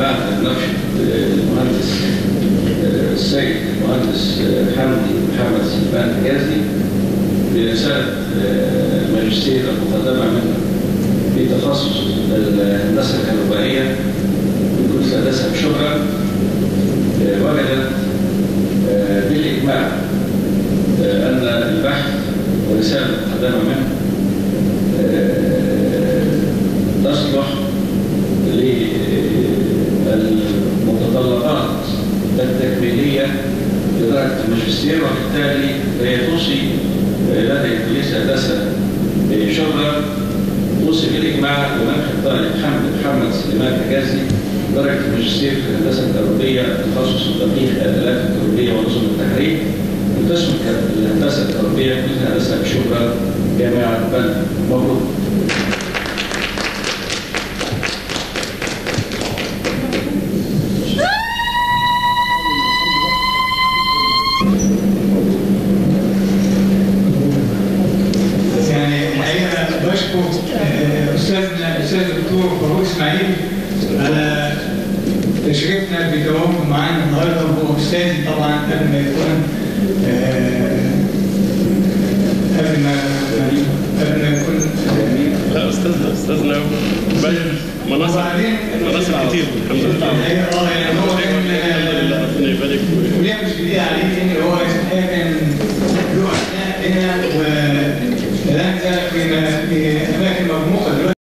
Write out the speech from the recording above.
بعد مناقشة المهندس السيد المهندس حمدي محمد سليمان حجازي برسالة ماجستير المقدمة منه في تخصص الهندسة الكهربائية في كلية الهندسة بشبرا، وجدت بالإجماع أن البحث ورسالة المقدمة منه تصلح للمتطلبات التكميلية لدرجة الماجستير، وبالتالي هي توصي لدى كلية الهندسة بشبرا توصي بالإجماع بمنح الطالب محمد سليمان حجازي درجة الماجستير في الهندسة الكهربائية تخصص تدقيق الآلات الكهربائية ونظم التحريك من قسم الهندسة الكهربائية كلية الهندسة بشبرا جامعة بنها. مبروك. أستاذ الدكتور فاروق إسماعيل على تشريفنا بتواجده معانا النهارده، وهو أستاذي طبعا قبل ما يكون لا أستاذنا مناصب كتير الحمد لله. يعني هو كان ربنا يبارك وليه مش جديد عليه إن هو الحقيقة كان له أثناء هنا ولهجة في أماكن مجموعة